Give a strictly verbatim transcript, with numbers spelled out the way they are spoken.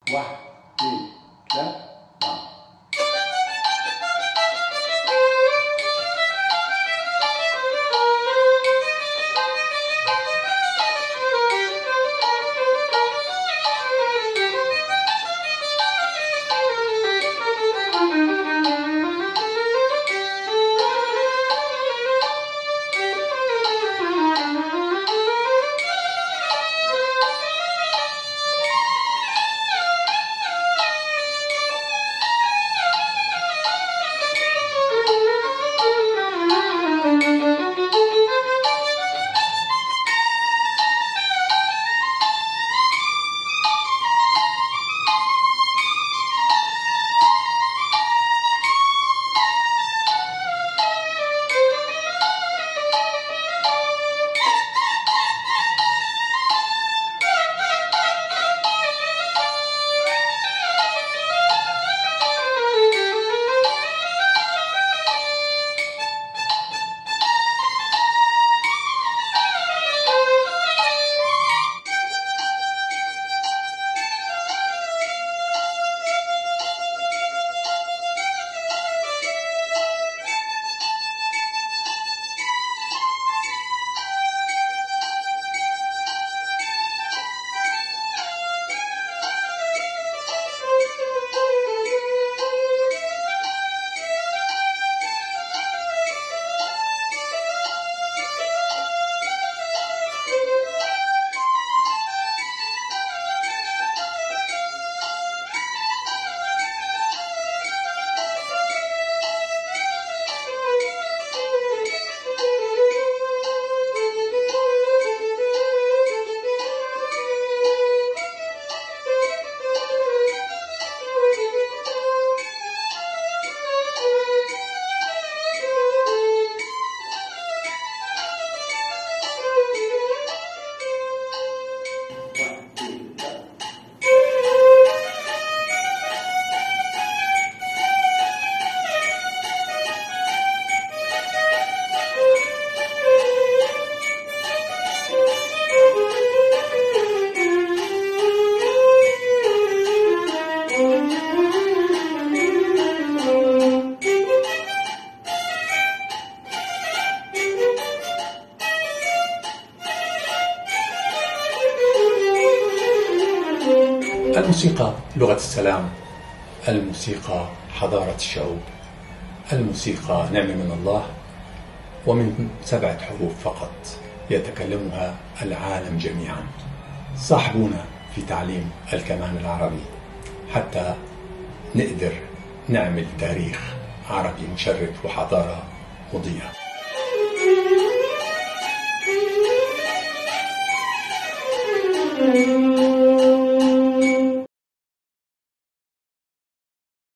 واحد اثنين ثلاثة أربعة. الموسيقى لغة السلام، الموسيقى حضارة الشعوب، الموسيقى نعمة من الله، ومن سبعة حروف فقط يتكلمها العالم جميعا. صاحبونا في تعليم الكمان العربي حتى نقدر نعمل تاريخ عربي مشرف وحضارة مضيئة.